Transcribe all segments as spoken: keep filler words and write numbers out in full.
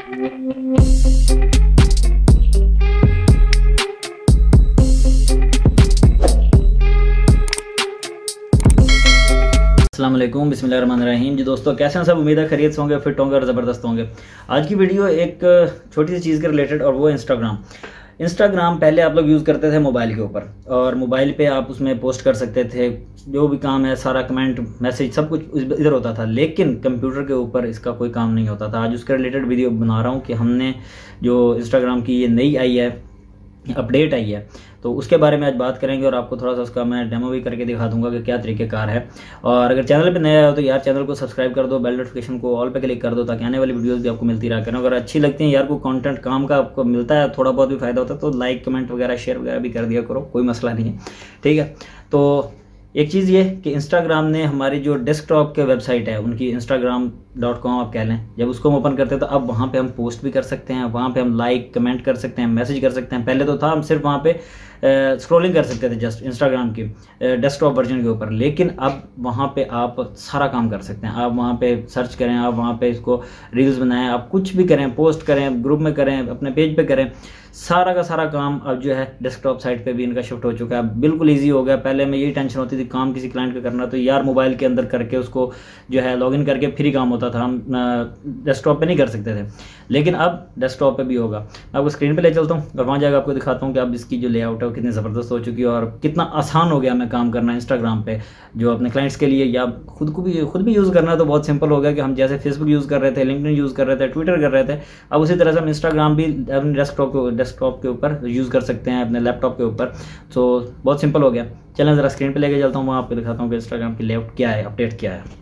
अस्सलाम वालेकुम, बिस्मिल्लाहिर्रहमानिर्रहीम। जी दोस्तों, कैसे हैं सब? उम्मीद है खैरियत से होंगे, फिट होंगे और ज़बरदस्त होंगे। आज की वीडियो एक छोटी सी चीज़ के रिलेटेड, और वो इंस्टाग्राम। इंस्टाग्राम पहले आप लोग यूज़ करते थे मोबाइल के ऊपर, और मोबाइल पे आप उसमें पोस्ट कर सकते थे जो भी काम है, सारा कमेंट मैसेज सब कुछ इधर होता था। लेकिन कंप्यूटर के ऊपर इसका कोई काम नहीं होता था। आज उसके रिलेटेड वीडियो बना रहा हूँ कि हमने जो इंस्टाग्राम की ये नई आई है, अपडेट आई है, तो उसके बारे में आज बात करेंगे और आपको थोड़ा सा उसका मैं डेमो भी करके दिखा दूंगा कि क्या तरीक़ेकार है। और अगर चैनल पे नया हो तो यार चैनल को सब्सक्राइब कर दो, बेल नोटिफिकेशन को ऑल पे क्लिक कर दो, ताकि आने वाली वीडियोस भी आपको मिलती रहा करें। अगर अच्छी लगती है यार, को कंटेंट काम का आपको मिलता है, थोड़ा बहुत भी फायदा होता है, तो लाइक कमेंट वगैरह शेयर वगैरह भी कर दिया करो, कोई मसला नहीं है, ठीक है। तो एक चीज़ ये कि इंस्टाग्राम ने हमारी जो डेस्कटॉप के वेबसाइट है, उनकी इंस्टाग्राम डॉट कॉम आप कह लें, जब उसको हम ओपन करते हैं तो अब वहाँ पे हम पोस्ट भी कर सकते हैं, वहाँ पे हम लाइक कमेंट कर सकते हैं, मैसेज कर सकते हैं। पहले तो था हम सिर्फ वहाँ पे स्क्रॉलिंग कर सकते थे जस्ट इंस्टाग्राम की डेस्कटॉप वर्जन के ऊपर, लेकिन अब वहाँ पे आप सारा काम कर सकते हैं। आप वहाँ पे सर्च करें, आप वहाँ पे इसको रील्स बनाएं, आप कुछ भी करें, पोस्ट करें, ग्रुप में करें, अपने पेज पे करें, सारा का सारा काम अब जो है डेस्कटॉप साइट पे भी इनका शिफ्ट हो चुका है। बिल्कुल इजी हो गया। पहले में यही टेंशन होती थी काम किसी क्लाइंट का करना, तो यार मोबाइल के अंदर करके उसको जो है लॉगिन करके फिर ही काम होता था, हम डेस्कटॉप पे नहीं कर सकते थे। लेकिन अब डेस्कटॉप पे भी होगा। मैं आपको स्क्रीन पे ले चलता हूँ और वहाँ जाकर आपको दिखाता हूँ कि अब इसकी जो लेआउट है वो कितनी ज़बरदस्त हो चुकी है और कितना आसान हो गया हमें काम करना इंस्टाग्राम पे, जो अपने क्लाइंट्स के लिए या खुद को भी खुद भी यूज़ करना है। तो बहुत सिंपल हो गया कि हम जैसे फेसबुक यूज़ कर रहे थे, लिंक्डइन यूज़ कर रहे थे, ट्विटर कर रहे थे, अब उसी तरह से हम इंस्टाग्राम भी अपने डेस्कटॉप को डेस्कटॉप के ऊपर यूज़ कर सकते हैं, अपने लैपटॉप के ऊपर। तो बहुत सिंपल हो गया। चलें ज़रा स्क्रीन पे लेके चलता हूँ, वहाँ आपको दिखाता हूँ कि इंस्टाग्राम की लेआउट क्या है, अपडेट क्या है।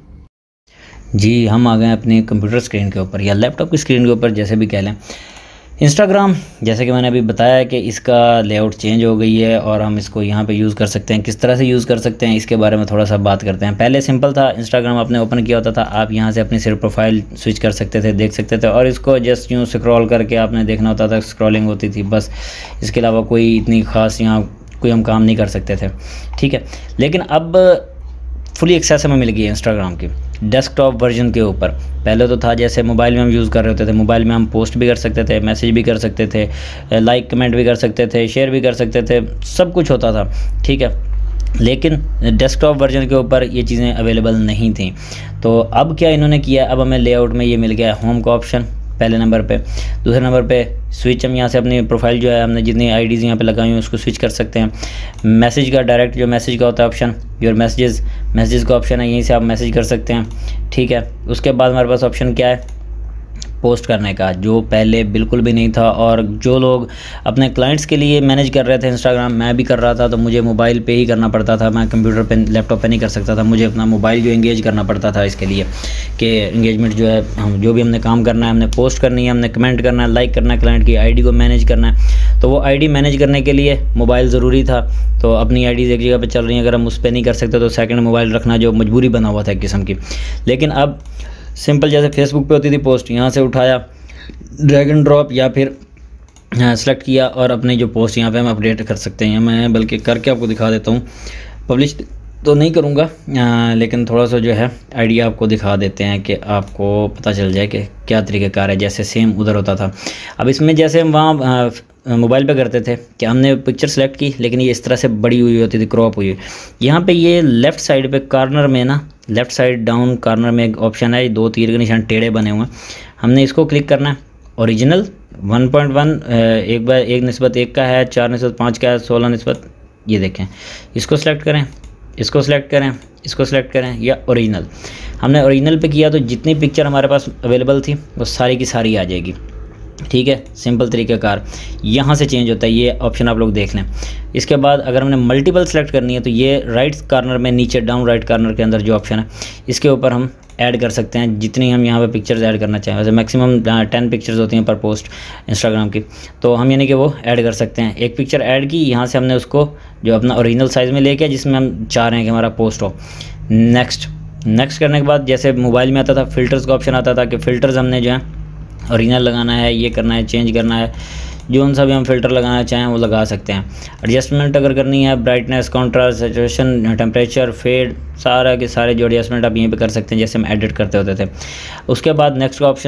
जी, हम आ गए अपने कंप्यूटर स्क्रीन के ऊपर या लैपटॉप की स्क्रीन के ऊपर, जैसे भी कह लें। इंस्टाग्राम, जैसे कि मैंने अभी बताया कि इसका लेआउट चेंज हो गई है और हम इसको यहाँ पे यूज़ कर सकते हैं। किस तरह से यूज़ कर सकते हैं इसके बारे में थोड़ा सा बात करते हैं। पहले सिंपल था, इंस्टाग्राम आपने ओपन किया होता था, आप यहाँ से अपनी सिर्फ प्रोफाइल स्विच कर सकते थे, देख सकते थे, और इसको जस्ट यूँ स्क्रॉल करके आपने देखना होता था, स्क्रॉलिंग होती थी बस। इसके अलावा कोई इतनी ख़ास यहाँ कोई हम काम नहीं कर सकते थे, ठीक है। लेकिन अब फुली एक्सेस हमें मिल गई है इंस्टाग्राम की डेस्कटॉप वर्जन के ऊपर। पहले तो था जैसे मोबाइल में हम यूज़ कर रहे होते थे, मोबाइल में हम पोस्ट भी कर सकते थे, मैसेज भी कर सकते थे, लाइक कमेंट भी कर सकते थे, शेयर भी कर सकते थे, सब कुछ होता था, ठीक है। लेकिन डेस्कटॉप वर्जन के ऊपर ये चीज़ें अवेलेबल नहीं थी। तो अब क्या इन्होंने किया, अब हमें लेआउट में ये मिल गया है होम का ऑप्शन पहले नंबर पे। दूसरे नंबर पे स्विच, हम यहाँ से अपनी प्रोफाइल जो है, हमने जितनी आईडीज़ यहाँ पे लगाई हुई उसको स्विच कर सकते हैं। मैसेज का डायरेक्ट जो मैसेज का होता है ऑप्शन, योर मैसेजेस मैसेज का ऑप्शन है, यहीं से आप मैसेज कर सकते हैं, ठीक है। उसके बाद हमारे पास ऑप्शन क्या है, पोस्ट करने का, जो पहले बिल्कुल भी नहीं था। और जो लोग अपने क्लाइंट्स के लिए मैनेज कर रहे थे इंस्टाग्राम, मैं भी कर रहा था, तो मुझे मोबाइल पे ही करना पड़ता था, मैं कंप्यूटर पे लैपटॉप पे नहीं कर सकता था। मुझे अपना मोबाइल जो एंगेज करना पड़ता था इसके लिए कि एंगेजमेंट जो है, हम जो भी हमने काम करना है, हमने पोस्ट करनी है, हमने कमेंट करना है, लाइक करना है, क्लाइंट की आईडी को मैनेज करना है, तो वो आईडी मैनेज करने के लिए मोबाइल ज़रूरी था। तो अपनी आईडीज़ एक जगह पर चल रही हैं, अगर हम उस पर नहीं कर सकते तो सेकेंड मोबाइल रखना जो मजबूरी बना हुआ था एक किस्म की। लेकिन अब सिंपल, जैसे फेसबुक पे होती थी पोस्ट, यहाँ से उठाया, ड्रैग एंड ड्रॉप या फिर सेलेक्ट किया और अपनी जो पोस्ट यहाँ पे हम अपडेट कर सकते हैं। मैं बल्कि करके आपको दिखा देता हूँ, पब्लिश तो नहीं करूँगा, लेकिन थोड़ा सा जो है आइडिया आपको दिखा देते हैं कि आपको पता चल जाए कि क्या तरीक़ेकार है। जैसे सेम उधर होता था, अब इसमें जैसे हम वहाँ मोबाइल पे करते थे कि हमने पिक्चर सेलेक्ट की, लेकिन ये इस तरह से बड़ी हुई होती थी, क्रॉप हुई। यहाँ पे ये लेफ़्ट साइड पे कॉर्नर में ना, लेफ़्ट साइड डाउन कॉर्नर में एक ऑप्शन है, दो तीर के निशान टेढ़े बने हुए हैं, हमने इसको क्लिक करना है। ओरिजिनल वन पॉइंट वन एक बार एक निस्बत एक का है, चार निस्बत पाँच का है, सोलह निस्बत, ये देखें, इसको सेलेक्ट करें, इसको सेलेक्ट करें, इसको सेलेक्ट करें, या ओरिजिनल। हमने ओरिजिनल पे किया तो जितनी पिक्चर हमारे पास अवेलेबल थी वो सारी की सारी आ जाएगी, ठीक है। सिंपल तरीक़ेकार यहाँ से चेंज होता है, ये ऑप्शन आप लोग देख लें। इसके बाद अगर हमने मल्टीपल सेलेक्ट करनी है तो ये राइट कॉर्नर में नीचे डाउन राइट कॉर्नर के अंदर जो ऑप्शन है, इसके ऊपर हम ऐड कर सकते हैं जितनी हम यहाँ पे पिक्चर्स ऐड करना चाहें। वैसे मैक्सिमम टेन पिक्चर्स होती हैं पर पोस्ट इंस्टाग्राम की, तो हम यानी कि वो ऐड कर सकते हैं। एक पिक्चर ऐड की, यहाँ से हमने उसको जो अपना ओरिजिनल साइज़ में लेके जिसमें हम चाह रहे हैं कि हमारा पोस्ट हो। नेक्स्ट नेक्स्ट करने के बाद जैसे मोबाइल में आता था फ़िल्टर्स का ऑप्शन आता था कि फ़िल्टर्स हमने जो है ओरिजिनल लगाना है, ये करना है, चेंज करना है, जो उन सा भी हम फ़िल्टर लगाना चाहें वो लगा सकते हैं। एडजस्टमेंट अगर करनी है, brightness, contrast, saturation, temperature, fade, सारा के सारे जो एडजस्टमेंट आप यहीं पे कर सकते हैं जैसे हम एडिट करते होते थे। उसके बाद नेक्स्ट का ऑप्शन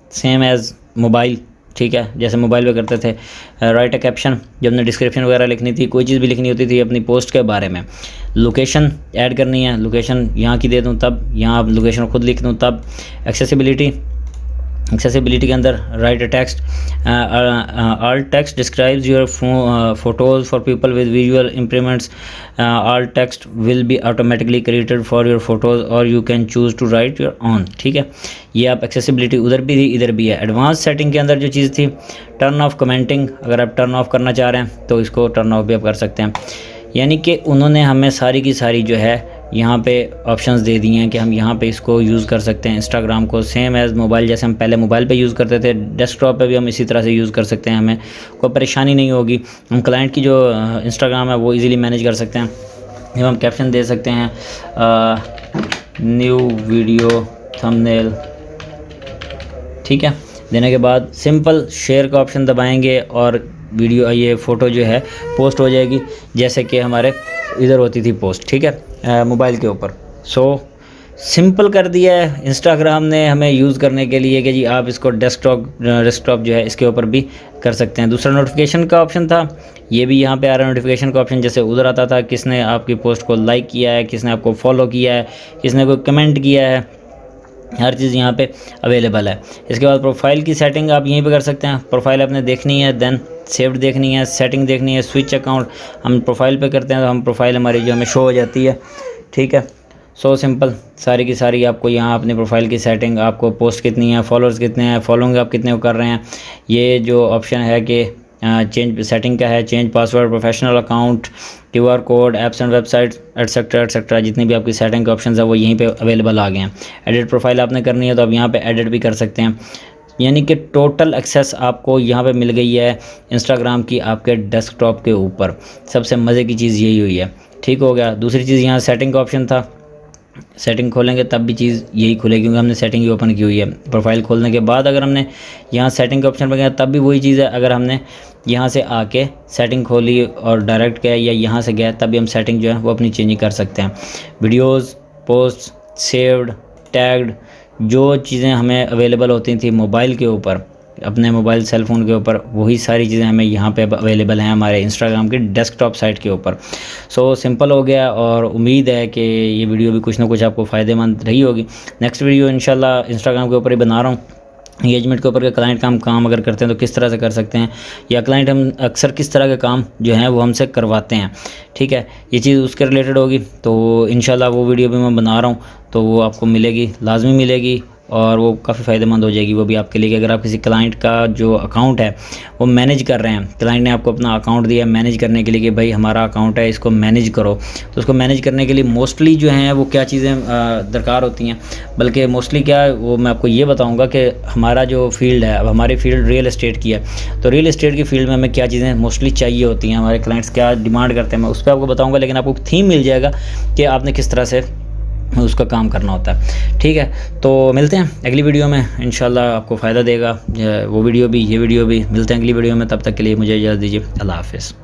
सेम एज़ मोबाइल, ठीक है, जैसे मोबाइल पे करते थे। राइट अ कैप्शन, जब हमने डिस्क्रिप्शन वगैरह लिखनी थी, कोई चीज़ भी लिखनी होती थी अपनी पोस्ट के बारे में। लोकेशन ऐड करनी है, लोकेशन यहाँ की दे दूँ तब, यहाँ आप लोकेशन खुद लिख दूँ तब। एक्सेसिबिलिटी, एक्सेसिबिलिटी के अंदर write a text, alt text describes your photos for people with visual improvements, alt text will be automatically created for your photos और you can choose to write your own, ठीक है। ये आप accessibility उधर भी थी, इधर भी है। एडवांस सेटिंग के अंदर जो चीज़ थी, टर्न ऑफ कमेंटिंग, अगर आप टर्न ऑफ करना चाह रहे हैं तो इसको टर्न ऑफ भी आप कर सकते हैं। यानी कि उन्होंने हमें सारी की सारी जो है यहाँ पे ऑप्शंस दे दिए हैं कि हम यहाँ पे इसको यूज़ कर सकते हैं। इंस्टाग्राम को सेम एज़ मोबाइल, जैसे हम पहले मोबाइल पे यूज़ करते थे, डेस्कटॉप पे भी हम इसी तरह से यूज़ कर सकते हैं, हमें कोई परेशानी नहीं होगी। हम क्लाइंट की जो इंस्टाग्राम है वो इजीली मैनेज कर सकते हैं। जब हम कैप्शन दे सकते हैं, न्यू वीडियो थंबनेल, ठीक है, देने के बाद सिंपल शेयर का ऑप्शन दबाएंगे और वीडियो ये फ़ोटो जो है पोस्ट हो जाएगी, जैसे कि हमारे इधर होती थी पोस्ट, ठीक है, मोबाइल के ऊपर। सो सिंपल कर दिया है इंस्टाग्राम ने हमें यूज़ करने के लिए कि जी आप इसको डेस्कटॉप डेस्कटॉप जो है इसके ऊपर भी कर सकते हैं। दूसरा नोटिफिकेशन का ऑप्शन था, ये भी यहाँ पे आ रहा है नोटिफिकेशन का ऑप्शन। जैसे उधर आता था किसने आपकी पोस्ट को लाइक किया है, किसने आपको फॉलो किया है, किसने कोई कमेंट किया है, हर चीज़ यहाँ पे अवेलेबल है। इसके बाद प्रोफाइल की सेटिंग आप यहीं पे कर सकते हैं। प्रोफाइल आपने देखनी है, देन सेव्ड देखनी है, सेटिंग देखनी है, स्विच अकाउंट हम प्रोफाइल पे करते हैं तो हम प्रोफाइल हमारी जो हमें शो हो जाती है, ठीक है। सो सिंपल, सारी की सारी आपको यहाँ अपनी प्रोफाइल की सेटिंग, आपको पोस्ट कितनी है, फॉलोअर्स कितने हैं, फॉलोइंग आप कितने को कर रहे हैं, ये जो ऑप्शन है कि चेंज सेटिंग का है, change password, professional account, Q R code, apps and websites etcetera etcetera, जितनी भी आपकी सेटिंग के ऑप्शन है वो यहीं पे अवेलेबल आ गए हैं। एडिट प्रोफाइल आपने करनी है तो आप यहाँ पे एडिट भी कर सकते हैं। यानी कि टोटल एक्सेस आपको यहाँ पे मिल गई है इंस्टाग्राम की आपके डेस्कटॉप के ऊपर। सबसे मज़े की चीज़ यही हुई है, ठीक हो गया। दूसरी चीज़ यहाँ सेटिंग का ऑप्शन था, सेटिंग खोलेंगे तब भी चीज़ यही खुलेगी क्योंकि हमने सेटिंग ही ओपन की हुई है। प्रोफाइल खोलने के बाद अगर हमने यहाँ सेटिंग के ऑप्शन पर गया तब भी वही चीज़ है। अगर हमने यहाँ से आके सेटिंग खोली और डायरेक्ट गए या यहाँ से गया तब भी हम सेटिंग जो है वो अपनी चेंज कर सकते हैं। वीडियोज़, पोस्ट, सेव्ड, टैग्ड, जो चीज़ें हमें अवेलेबल होती थी मोबाइल के ऊपर, अपने मोबाइल सेल फ़ोन के ऊपर, वही सारी चीज़ें हमें यहाँ पे अवेलेबल हैं हमारे इंस्टाग्राम के डेस्कटॉप साइट के ऊपर। सो सिंपल हो गया और उम्मीद है कि ये वीडियो भी कुछ ना कुछ आपको फ़ायदेमंद रही होगी। नेक्स्ट वीडियो इंशाल्लाह इंस्टाग्राम के ऊपर ही बना रहा हूँ, एंगेजमेंट के ऊपर के क्लाइंट का हम काम अगर करते हैं तो किस तरह से कर सकते हैं, या क्लाइंट हम अक्सर किस तरह के काम जो हैं वो हमसे करवाते हैं, ठीक है। ये चीज़ उसके रिलेटेड होगी तो इंशाल्लाह वो वीडियो भी मैं बना रहा हूँ तो वो आपको मिलेगी, लाजमी मिलेगी और वो काफ़ी फ़ायदेमंद हो जाएगी वो भी आपके लिए। कि अगर आप किसी क्लाइंट का जो अकाउंट है वो मैनेज कर रहे हैं, क्लाइंट ने आपको अपना अकाउंट दिया मैनेज करने के लिए कि भाई हमारा अकाउंट है इसको मैनेज करो, तो उसको मैनेज करने के लिए मोस्टली जो हैं वो क्या चीज़ें दरकार होती हैं, बल्कि मोस्टली क्या वो मैं आपको ये बताऊँगा कि हमारा जो फील्ड है, अब हमारी फील्ड रियल इस्टेट की है, तो रियल इस्टेट की फील्ड में हमें क्या चीज़ें मोस्टली चाहिए होती हैं, हमारे क्लाइंट्स क्या डिमांड करते हैं, मैं उस पर आपको बताऊँगा। लेकिन आपको थीम मिल जाएगा कि आपने किस तरह से उसका काम करना होता है, ठीक है। तो मिलते हैं अगली वीडियो में, इंशाल्लाह आपको फ़ायदा देगा वो वीडियो भी, ये वीडियो भी। मिलते हैं अगली वीडियो में, तब तक के लिए मुझे इजाज़त दीजिए, अल्लाह हाफ़िज़।